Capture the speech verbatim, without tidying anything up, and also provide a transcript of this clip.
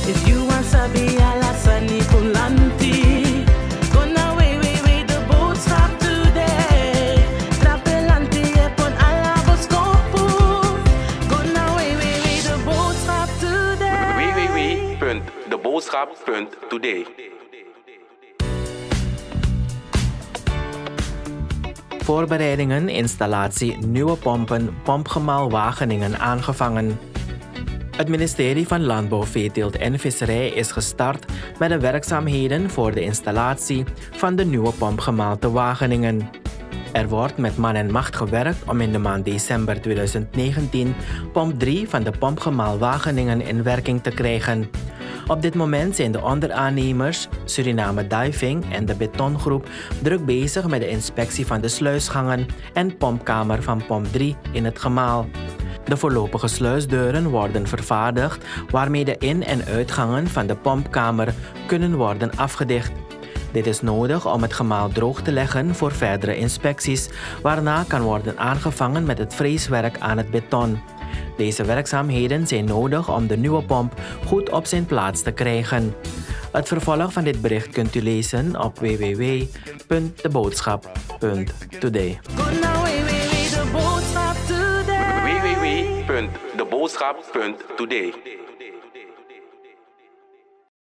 If you want sabi ala sani pulanti, gonna way way way the boodschap today. Trapelanti epon ala boskopu, gonna way way way the boodschap today. w w w punt de boodschap punt today. Voorbereidingen, installatie, nieuwe pompen, Pompgemaal Wageningen aangevangen. Het ministerie van Landbouw, Veeteelt en Visserij is gestart met de werkzaamheden voor de installatie van de nieuwe Pompgemaal te Wageningen. Er wordt met man en macht gewerkt om in de maand december tweeduizend negentien pomp drie van de Pompgemaal Wageningen in werking te krijgen. Op dit moment zijn de onderaannemers, Suriname Diving en de Betongroep druk bezig met de inspectie van de sluisgangen en pompkamer van pomp drie in het gemaal. De voorlopige sluisdeuren worden vervaardigd waarmee de in- en uitgangen van de pompkamer kunnen worden afgedicht. Dit is nodig om het gemaal droog te leggen voor verdere inspecties, waarna kan worden aangevangen met het freeswerk aan het beton. Deze werkzaamheden zijn nodig om de nieuwe pomp goed op zijn plaats te krijgen. Het vervolg van dit bericht kunt u lezen op w w w punt de boodschap punt today. w w w punt de boodschap punt today